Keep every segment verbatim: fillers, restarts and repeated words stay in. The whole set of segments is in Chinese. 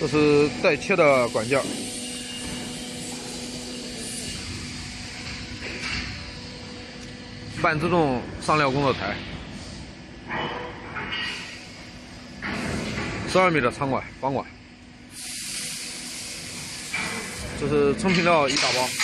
这是待切的管件，半自动上料工作台，十二米的长管方管，这是成品料一大包。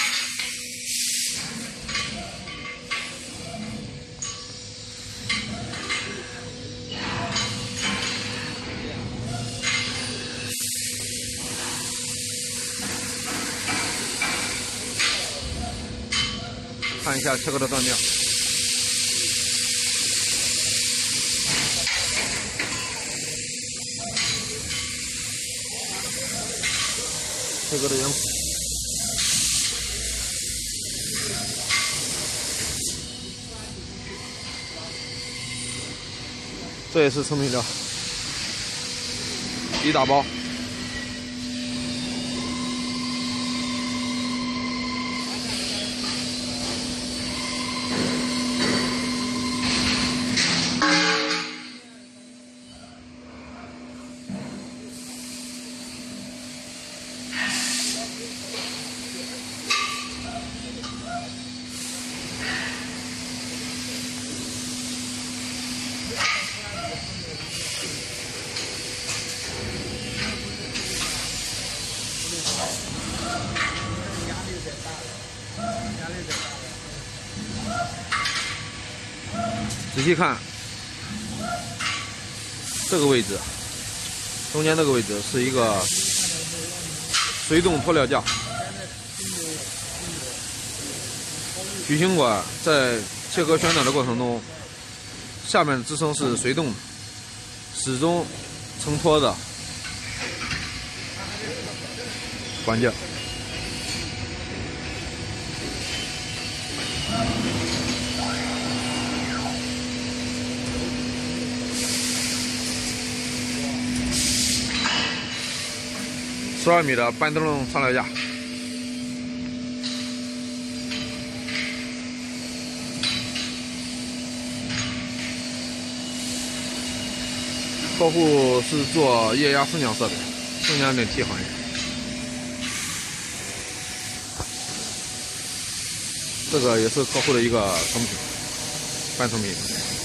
看一下切割的断面，切割的样子。这也是成品料，一大包。 仔细看，这个位置，中间这个位置是一个水动脱料架，矩形管在切割旋转的过程中，下面支撑是水动的，始终承托着管件。 十二米的半自动上料架，客户是做液压升降设备，升降电梯行业。这个也是客户的一个成品，半成品。